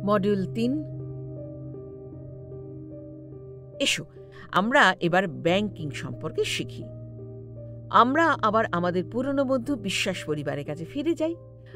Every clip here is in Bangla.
মডিউল ৩। এসো আমরা এবার ব্যাংকিং সম্পর্কে শিখি। আমরা আবার আমাদের পুরনো বন্ধু বিশ্বাস পরিবারের কাছে ফিরে যাই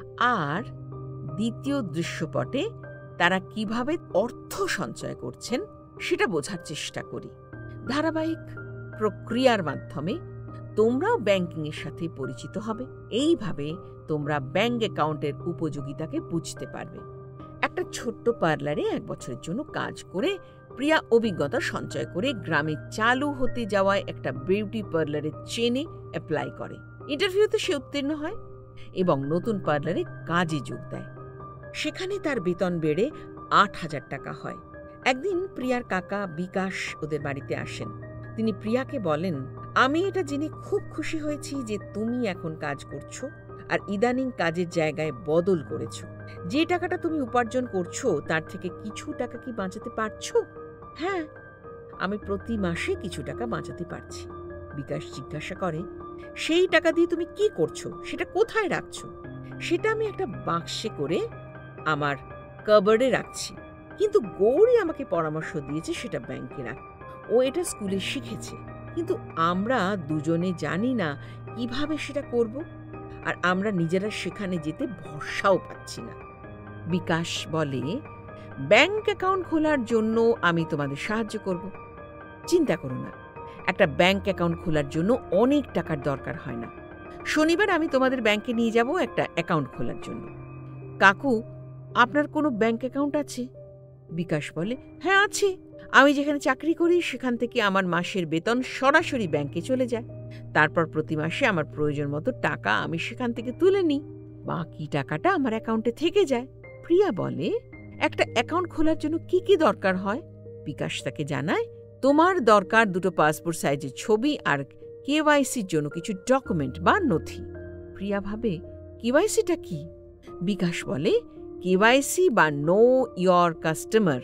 আর দ্বিতীয় দৃশ্যপটে তারা কিভাবে অর্থ সঞ্চয় করছেন সেটা বোঝার চেষ্টা করি। ধারাবাহিক প্রক্রিয়ার মাধ্যমে তোমরাও ব্যাংকিংয়ের সাথে পরিচিত হবে। এইভাবে তোমরা ব্যাংক অ্যাকাউন্টের উপযোগিতাকে বুঝতে পারবে। একটা ছোট্ট পার্লারে 1 বছরের জন্য কাজ করে প্রিয়া অভিজ্ঞতা সঞ্চয় করে গ্রামে চালু হতে যাওয়ায় একটা বিউটি পার্লারের চেনে অ্যাপ্লাই করে। ইন্টারভিউতে সে উত্তীর্ণ হয় এবং নতুন পার্লারে কাজে যোগ দেয়। সেখানে তার বেতন বেড়ে 8,000 টাকা হয়। একদিন প্রিয়ার কাকা বিকাশ ওদের বাড়িতে আসেন। তিনি প্রিয়াকে বলেন, আমি এটা জেনে খুব খুশি হয়েছি যে তুমি এখন কাজ করছো আর ইদানিং কাজের জায়গায় বদল করেছো। যে টাকাটা তুমি উপার্জন করছো তার থেকে কিছু টাকা কি বাঁচাতে পারছো? হ্যাঁ, আমি প্রতি মাসে কিছু টাকা বাঁচাতে পারছি। বিকাশ জিজ্ঞাসা করে, সেই টাকা দিয়ে তুমি কি করছো? সেটা কোথায় রাখছো? সেটা আমি একটা বাক্সে করে আমার কাবার্ডে রাখছি, কিন্তু গৌরী আমাকে পরামর্শ দিয়েছে সেটা ব্যাংকে রাখ। ও এটা স্কুলে শিখেছে, কিন্তু আমরা দুজনে জানি না কিভাবে সেটা করব, আর আমরা নিজেরা সেখানে যেতে ভরসাও পাচ্ছি না। বিকাশ বলে, ব্যাংক অ্যাকাউন্ট খোলার জন্য আমি তোমাদের সাহায্য করব। চিন্তা করো না, একটা ব্যাংক অ্যাকাউন্ট খোলার জন্য অনেক টাকার দরকার হয় না। শনিবার আমি তোমাদের ব্যাংকে নিয়ে যাব একটা অ্যাকাউন্ট খোলার জন্য। কাকু, আপনার কোনো ব্যাংক অ্যাকাউন্ট আছে? বিকাশ বলে, হ্যাঁ আছে। আমি যেখানে চাকরি করি সেখান থেকে আমার মাসের বেতন সরাসরি ব্যাংকে চলে যায়। তারপর প্রতি মাসে আমার প্রয়োজন মতো টাকা আমি সেখান থেকে তুলে নিই। বাকি টাকাটা আমার অ্যাকাউন্টে থেকে যায়। প্রিয়া বলে, একটা অ্যাকাউন্ট খোলার জন্য কি কি দরকার হয়? বিকাশ তাকে জানায়, তোমার দরকার 2টো পাসপোর্ট সাইজের ছবি আর কেওয়াইসির জন্য কিছু ডকুমেন্ট বা নথি। প্রিয়া ভাবে, কেওয়াইসিটা কি? বিকাশ বলে, কেওয়াইসি বা নো ইয়র কাস্টমার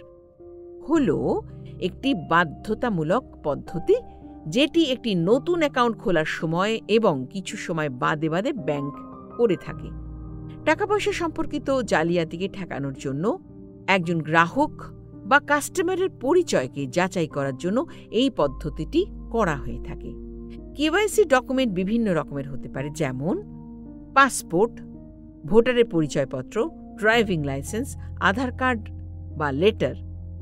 হলো একটি বাধ্যতামূলক পদ্ধতি যেটি একটি নতুন অ্যাকাউন্ট খোলার সময় এবং কিছু সময় বাদে বাদে ব্যাংক করে থাকে। টাকা পয়সা সম্পর্কিত জালিয়াতিকে ঠেকানোর জন্য একজন গ্রাহক বা কাস্টমারের পরিচয়কে যাচাই করার জন্য এই পদ্ধতিটি করা হয়ে থাকে। কেওয়াইসি ডকুমেন্ট বিভিন্ন রকমের হতে পারে, যেমন পাসপোর্ট, ভোটারের পরিচয়পত্র, ড্রাইভিং লাইসেন্স, আধার কার্ড বা লেটার,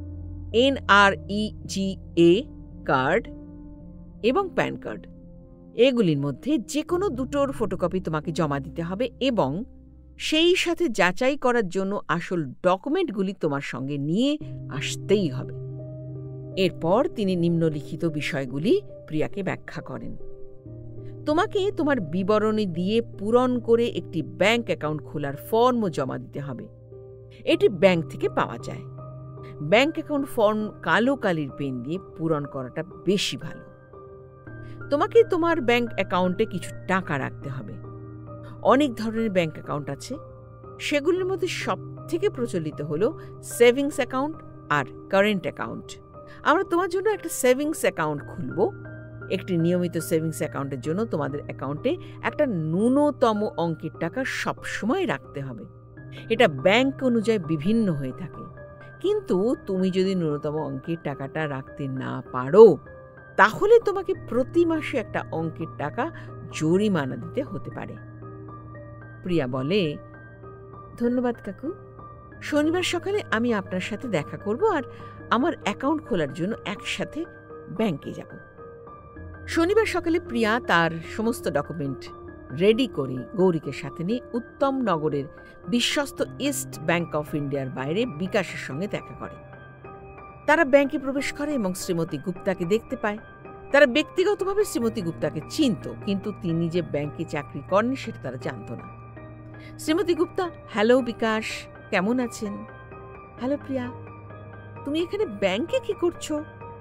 NREGA কার্ড এবং প্যান কার্ড। এগুলির মধ্যে যে কোনো দুটোর ফটোকপি তোমাকে জমা দিতে হবে এবং সেই সাথে যাচাই করার জন্য আসল ডকুমেন্টগুলি তোমার সঙ্গে নিয়ে আসতেই হবে। এরপর তিনি নিম্নলিখিত বিষয়গুলি প্রিয়াকে ব্যাখ্যা করেন। তোমাকে তোমার বিবরণী দিয়ে পূরণ করে একটি ব্যাংক অ্যাকাউন্ট খোলার ফর্মও জমা দিতে হবে। এটি ব্যাংক থেকে পাওয়া যায়। ব্যাংক অ্যাকাউন্ট ফর্ম কালো কালির পেন দিয়ে পূরণ করাটা বেশি ভালো। তোমাকে তোমার ব্যাংক অ্যাকাউন্টে কিছু টাকা রাখতে হবে। অনেক ধরনের ব্যাংক অ্যাকাউন্ট আছে, সেগুলির মধ্যে সবথেকে প্রচলিত হলো সেভিংস অ্যাকাউন্ট আর কারেন্ট অ্যাকাউন্ট। আমরা তোমার জন্য একটা সেভিংস অ্যাকাউন্ট খুলব। একটি নিয়মিত সেভিংস অ্যাকাউন্টের জন্য তোমাদের অ্যাকাউন্টে একটা ন্যূনতম অঙ্কের টাকা সবসময় রাখতে হবে। এটা ব্যাংক অনুযায়ী বিভিন্ন হয়ে থাকে, কিন্তু তুমি যদি ন্যূনতম অঙ্কের টাকাটা রাখতে না পারো তাহলে তোমাকে প্রতি মাসে একটা অঙ্কের টাকা জরিমানা দিতে হতে পারে। প্রিয়া বলে, ধন্যবাদ কাকু। শনিবার সকালে আমি আপনার সাথে দেখা করব আর আমার অ্যাকাউন্ট খোলার জন্য একসাথে ব্যাংকে যাব। শনিবার সকালে প্রিয়া তার সমস্ত ডকুমেন্ট রেডি করে গৌরীকে সাথে নিয়ে উত্তম নগরের বিশ্বস্ত ইস্ট ব্যাংক অফ ইন্ডিয়ার বাইরে বিকাশের সঙ্গে দেখা করে। তারা ব্যাংকে প্রবেশ করে এবং শ্রীমতী গুপ্তাকে দেখতে পায়। তারা ব্যক্তিগতভাবে শ্রীমতী গুপ্তাকে চিনত, কিন্তু তিনি যে ব্যাংকে চাকরি করেন সেটা তারা জানত না। শ্রীমতী গুপ্তা, হ্যালো বিকাশ, কেমন আছেন? হ্যালো প্রিয়া, তুমি এখানে ব্যাংকে কি করছো?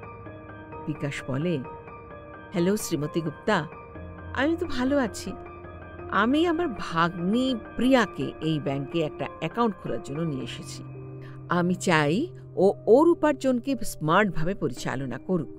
বিকাশ বলে, হ্যালো শ্রীমতী গুপ্তা, আমি তো ভালো আছি। আমি আমার ভাগ্নি প্রিয়াকে এই ব্যাংকে একটা অ্যাকাউন্ট খোলার জন্য নিয়ে এসেছি। আমি চাই ও ওর উপার্জনকে স্মার্টভাবে পরিচালনা করুক।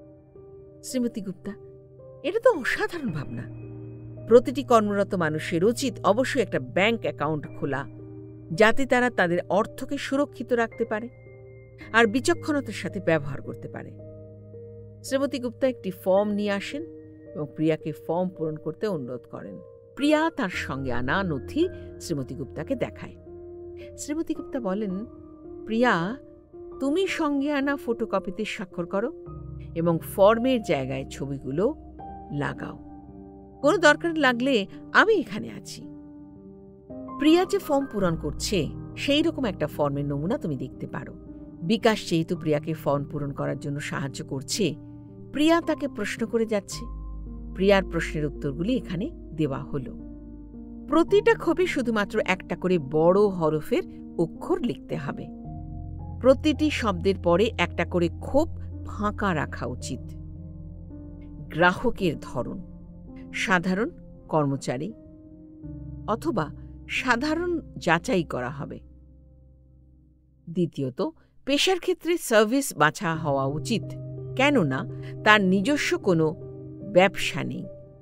শ্রীমতী গুপ্তা, এটা তো অসাধারণ ভাবনা। প্রতিটি কর্মরত মানুষের উচিত অবশ্যই একটা ব্যাংক অ্যাকাউন্ট খোলা। যাতে তারা তাদের অর্থকে সুরক্ষিত রাখতে পারে আর বিচক্ষণতার সাথে ব্যবহার করতে পারে। শ্রীমতী গুপ্তা একটি ফর্ম নিয়ে আসেন এবং প্রিয়াকে ফর্ম পূরণ করতে অনুরোধ করেন। প্রিয়া তার সঙ্গে আনা নথি শ্রীমতী গুপ্তাকে দেখায়। শ্রীমতী গুপ্তা বলেন, প্রিয়া, তুমি সঙ্গে আনা ফটোকপিতে স্বাক্ষর করো এবং ফর্মের জায়গায় ছবিগুলো লাগাও। কোনো দরকার লাগলে আমি এখানে আছি। প্রিয়া যে ফর্ম পূরণ করছে সেই রকম একটা ফর্মের নমুনা তুমি দেখতে পারো। বিকাশ যেহেতু প্রিয়াকে ফর্ম পূরণ করার জন্য সাহায্য করছে, প্রিয়া তাকে প্রশ্ন করে যাচ্ছে। প্রিয়ার প্রশ্নের উত্তরগুলি এখানে দেওয়া হলো। প্রতিটা ক্ষোভে শুধুমাত্র একটা করে বড় হরফের অক্ষর লিখতে হবে। প্রতিটি শব্দের পরে একটা করে ক্ষোভ ফাঁকা রাখা উচিত। গ্রাহকের ধরন সাধারণ কর্মচারী অথবা সাধারণ যাচাই করা হবে। দ্বিতীয়ত, পেশার ক্ষেত্রে সার্ভিস বাছা হওয়া উচিত, কেননা তার নিজস্ব কোনো ব্যবসা নেই।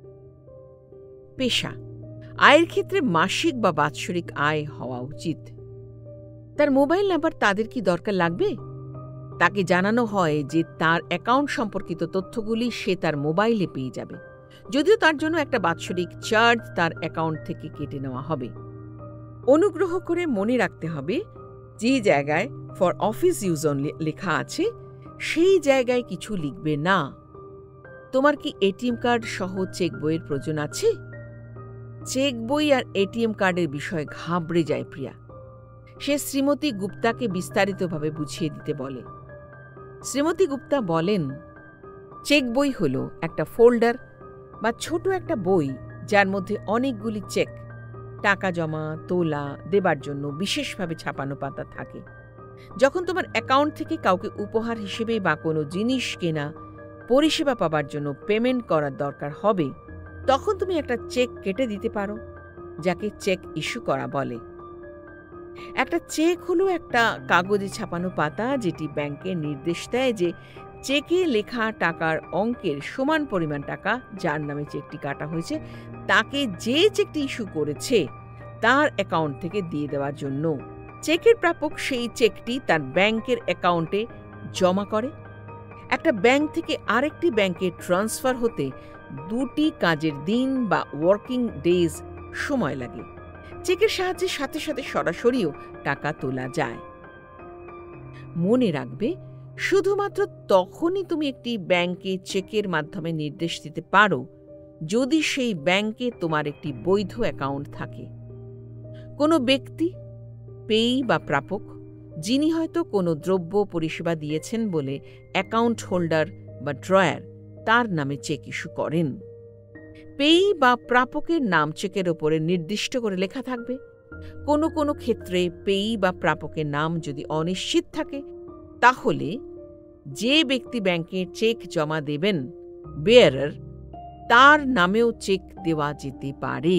পেশা আয়ের ক্ষেত্রে মাসিক বা বাৎসরিক আয় হওয়া উচিত। তার মোবাইল নাম্বার তাদের কি দরকার লাগবে? তাকে জানানো হয় যে তার অ্যাকাউন্ট সম্পর্কিত তথ্যগুলি সে তার মোবাইলে পেয়ে যাবে, যদিও তার জন্য একটা বাৎসরিক চার্জ তার অ্যাকাউন্ট থেকে কেটে নেওয়া হবে। অনুগ্রহ করে মনে রাখতে হবে, যে জায়গায় ফর অফিস ইউজ অনলি লেখা আছে সেই জায়গায় কিছু লিখবে না। তোমার কি এটিএম কার্ড সহ চেক বইয়ের প্রয়োজন আছে? চেক বই আর এটিএম কার্ডের বিষয়ে ঘাবড়ে যায় প্রিয়া। সে শ্রীমতী গুপ্তাকে বিস্তারিতভাবে বুঝিয়ে দিতে বলে। শ্রীমতী গুপ্তা বলেন, চেক বই হল একটা ফোল্ডার বা ছোট একটা বই যার মধ্যে অনেকগুলি চেক, টাকা জমা তোলা দেবার জন্য বিশেষভাবে ছাপানো পাতা থাকে। যখন তোমার অ্যাকাউন্ট থেকে কাউকে উপহার হিসেবে বা কোনো জিনিস কেনা পরিষেবা পাবার জন্য পেমেন্ট করার দরকার হবে, তখন তুমি একটা চেক কেটে দিতে পারো, যাকে চেক ইস্যু করা বলে। একটা চেক হলো একটা কাগজে ছাপানো পাতা যেটি ব্যাংকে নির্দেশ দেয় যে চেকে লেখা টাকার অঙ্কের সমান পরিমাণ টাকা যার নামে চেকটি কাটা হয়েছে তাকে যে চেকটি ইস্যু করেছে তার অ্যাকাউন্ট থেকে দিয়ে দেওয়ার জন্য। চেকের প্রাপক সেই চেকটি তার ব্যাংকের অ্যাকাউন্টে জমা করে। একটা ব্যাংক থেকে আরেকটি ব্যাংকে ট্রান্সফার হতে 2টি কাজের দিন বা ওয়ার্কিং ডেজ সময় লাগে। চেকের সাহায্যে সাথে সাথে সরাসরিও টাকা তোলা যায়। মনে রাখবে, শুধুমাত্র তখনই তুমি একটি ব্যাংকে চেকের মাধ্যমে নির্দেশ দিতে পারো যদি সেই ব্যাংকে তোমার একটি বৈধ অ্যাকাউন্ট থাকে। কোনো ব্যক্তি, পেয়ী বা প্রাপক, যিনি হয়তো কোনো দ্রব্য পরিষেবা দিয়েছেন বলে অ্যাকাউন্ট হোল্ডার বা ড্রয়ার তার নামে চেক ইস্যু করেন। পেয়ী বা প্রাপকের নাম চেকের ওপরে নির্দিষ্ট করে লেখা থাকবে। কোনো কোনো ক্ষেত্রে পেয়ী বা প্রাপকের নাম যদি অনিশ্চিত থাকে, তাহলে যে ব্যক্তি ব্যাংকে চেক জমা দেবেন, বেয়ারার, তার নামেও চেক দেওয়া যেতে পারে।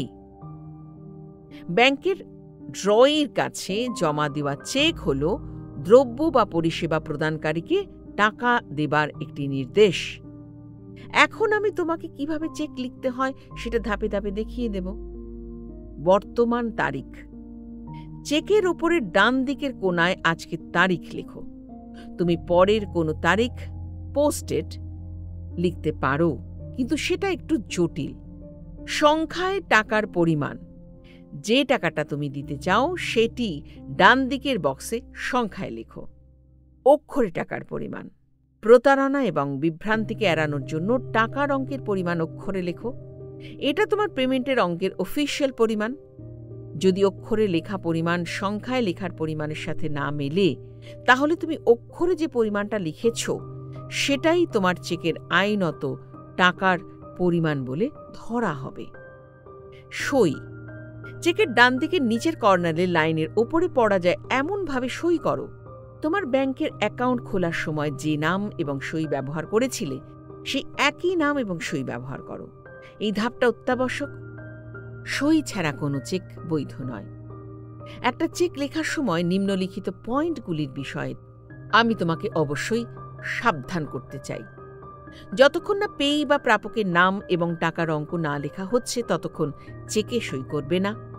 ব্যাংকের ড্রয়ের কাছে জমা দেওয়া চেক হল দ্রব্য বা পরিষেবা প্রদানকারীকে টাকা দেবার একটি নির্দেশ। এখন আমি তোমাকে কিভাবে চেক লিখতে হয় সেটা ধাপে ধাপে দেখিয়ে দেব। বর্তমান তারিখ। চেকের ওপরের ডান দিকের কোণায় আজকের তারিখ লেখো। তুমি পরের কোনো তারিখ পোস্টেড লিখতে পারো, কিন্তু সেটা একটু জটিল। সংখ্যায় টাকার পরিমাণ। যে টাকাটা তুমি দিতে চাও সেটি ডান দিকের বক্সে সংখ্যায় লেখো। অক্ষরে টাকার পরিমাণ। প্রতারণা এবং বিভ্রান্তিকে এড়ানোর জন্য টাকার অঙ্কের পরিমাণ অক্ষরে লেখো। এটা তোমার পেমেন্টের অঙ্কের অফিসিয়াল পরিমাণ। যদি অক্ষরে লেখা পরিমাণ সংখ্যায় লেখার পরিমাণের সাথে না মেলে, তাহলে তুমি অক্ষরে যে পরিমাণটা লিখেছ সেটাই তোমার চেকের আইনত টাকার পরিমাণ বলে ধরা হবে। সই। চেকের ডান দিকের নিচের কর্নারে লাইনের ওপরে পড়া যায় এমনভাবে সই করো, তোমার ব্যাংকের অ্যাকাউন্ট খোলার সময় যে নাম এবং সই ব্যবহার করেছিলে সেই একই নাম এবং সই ব্যবহার করো। এই ধাপটা অত্যাবশ্যক। সই ছাড়া কোনো চেক বৈধ নয়। একটা চেক লেখার সময় নিম্নলিখিত পয়েন্টগুলির বিষয়ে আমি তোমাকে অবশ্যই সাবধান করতে চাই। যতক্ষণ না পেয়ী বা প্রাপকের নাম এবং টাকার অঙ্ক না লেখা হচ্ছে ততক্ষণ চেকে সই করবে না।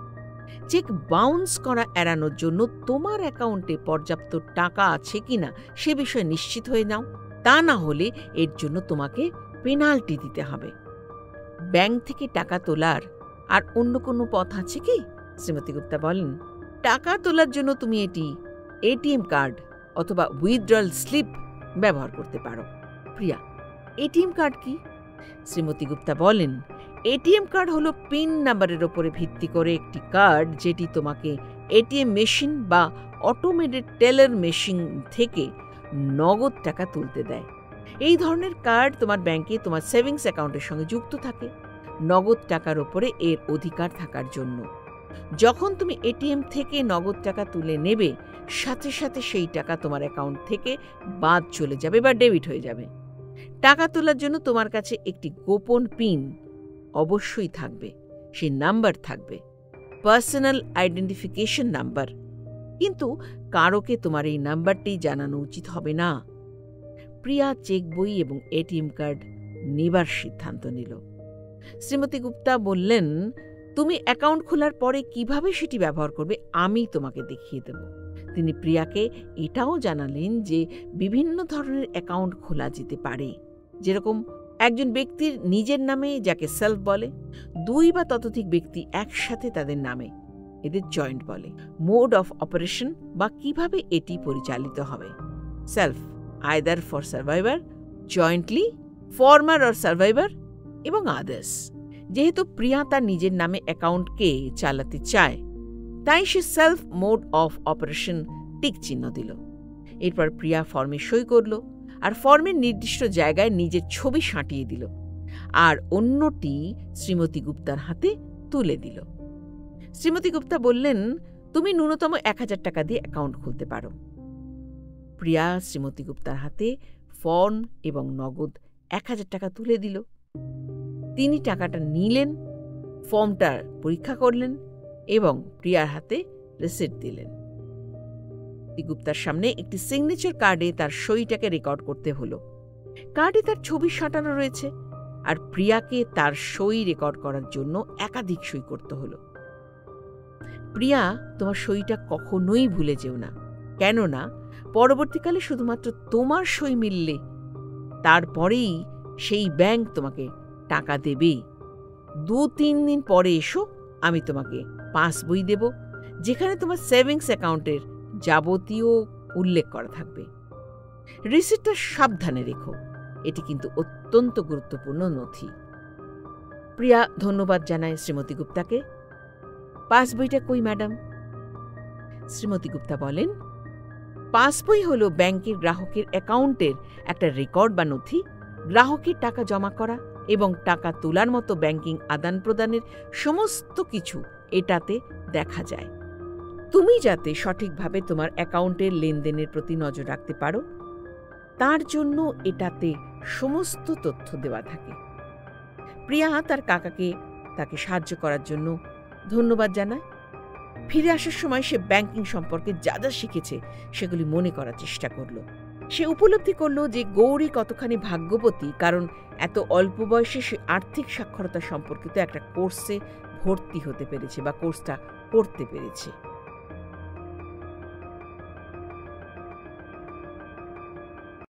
চেক বাউন্স করা এড়ানোর জন্য তোমার অ্যাকাউন্টে পর্যাপ্ত টাকা আছে কিনা সে বিষয়ে নিশ্চিত হয়ে নাও। তা না হলে এর জন্য তোমাকে পেনাল্টি দিতে হবে। ব্যাংক থেকে টাকা তোলার আর অন্য কোনো পথ আছে কি? শ্রীমতী গুপ্তা বলেন, টাকা তোলার জন্য তুমি এটিএম কার্ড অথবা উইথড্রয়াল স্লিপ ব্যবহার করতে পারো। প্রিয়া, এটিএম কার্ড কি? শ্রীমতী গুপ্তা বলেন, এটিএম কার্ড হলো পিন নাম্বারের ওপরে ভিত্তি করে একটি কার্ড যেটি তোমাকে এটিএম মেশিন বা অটোমেটেড টেলার মেশিন থেকে নগদ টাকা তুলতে দেয়। এই ধরনের কার্ড তোমার ব্যাংকে তোমার সেভিংস অ্যাকাউন্টের সঙ্গে যুক্ত থাকে নগদ টাকার ওপরে এর অধিকার থাকার জন্য। যখন তুমি এটিএম থেকে নগদ টাকা তুলে নেবে, সাথে সাথে সেই টাকা তোমার অ্যাকাউন্ট থেকে বাদ চলে যাবে বা ডেবিট হয়ে যাবে। টাকা তোলার জন্য তোমার কাছে একটি গোপন পিন অবশ্যই থাকবে, সেই নাম্বার থাকবে, পার্সোনাল আইডেন্টিফিকেশন নাম্বার। কিন্তু কারোকে তোমার এই নাম্বারটি জানানো উচিত হবে না। প্রিয়া চেক বই এবং এটিএম কার্ড নেবার সিদ্ধান্ত নিল। শ্রীমতী গুপ্তা বললেন, তুমি অ্যাকাউন্ট খোলার পরে কিভাবে সেটি ব্যবহার করবে আমি তোমাকে দেখিয়ে দেব। তিনি প্রিয়াকে এটাও জানালেন যে বিভিন্ন ধরনের অ্যাকাউন্ট খোলা যেতে পারে, যেরকম একজন ব্যক্তির নিজের নামে, যাকে সেলফ বলে, 2 বা ততোধিক ব্যক্তি একসাথে তাদের নামে, এদের জয়েন্ট বলে। মোড অফ অপারেশন বা কিভাবে এটি পরিচালিত হবে, self either for survivor, jointly, former or survivor এবং আদার্স। যেহেতু প্রিয়া তার নিজের নামে অ্যাকাউন্টকে চালাতে চায়, তাই সে self mode of operation tick চিহ্ন দিল। এরপর প্রিয়া ফর্মে সই করল আর ফর্মের নির্দিষ্ট জায়গায় নিজের ছবি সাঁটিয়ে দিল আর অন্যটি শ্রীমতী গুপ্তার হাতে তুলে দিল। শ্রীমতী গুপ্তা বললেন, তুমি ন্যূনতম 1000 টাকা দিয়ে অ্যাকাউন্ট খুলতে পারো। প্রিয়া শ্রীমতী গুপ্তার হাতে ফর্ম এবং নগদ 1000 টাকা তুলে দিল। তিনি টাকাটা নিলেন, ফর্মটা পরীক্ষা করলেন এবং প্রিয়ার হাতে রিসিট দিলেন। গুপ্তার সামনে একটি সিগনেচার কার্ডে তার সইটাকে রেকর্ড করতে হলো। কার্ডে তার ছবি সাঁটানো রয়েছে আর প্রিয়াকে তার সই রেকর্ড করার জন্য একাধিক সই করতে হলো। প্রিয়া, তোমার সইটা কখনোই ভুলে যেও না, কেননা পরবর্তীকালে শুধুমাত্র তোমার সই মিললে তারপরেই সেই ব্যাংক তোমাকে টাকা দেবে। 2-3 দিন পরে এসো, আমি তোমাকে পাসবই দেব, যেখানে তোমার সেভিংস অ্যাকাউন্টের যাবতীয় উল্লেখ করা থাকবে। রিসিটটা সাবধানে রেখো, এটি কিন্তু অত্যন্ত গুরুত্বপূর্ণ নথি। প্রিয়া ধন্যবাদ জানায় শ্রীমতী গুপ্তাকে। পাসবইটা কই ম্যাডাম? শ্রীমতী গুপ্তা বলেন, পাসবই হল ব্যাংকের গ্রাহকের অ্যাকাউন্টের একটা রেকর্ড বা নথি। গ্রাহকের টাকা জমা করা এবং টাকা তোলার মতো ব্যাংকিং আদান প্রদানের সমস্ত কিছু এটাতে দেখা যায়। তুমি যাতে সঠিকভাবে তোমার অ্যাকাউন্টের লেনদেনের প্রতি নজর রাখতে পারো, তার জন্য এটাতে সমস্ত তথ্য দেওয়া থাকে। প্রিয়া তার কাকাকে তাকে সাহায্য করার জন্য ধন্যবাদ জানায়। ফিরে আসার সময় সে ব্যাংকিং সম্পর্কে যা যা শিখেছে সেগুলি মনে করার চেষ্টা করল। সে উপলব্ধি করল যে গৌরী কতখানি ভাগ্যবতী, কারণ এত অল্প বয়সে সে আর্থিক সাক্ষরতা সম্পর্কিত একটা কোর্সে ভর্তি হতে পেরেছে বা কোর্সটা করতে পেরেছে।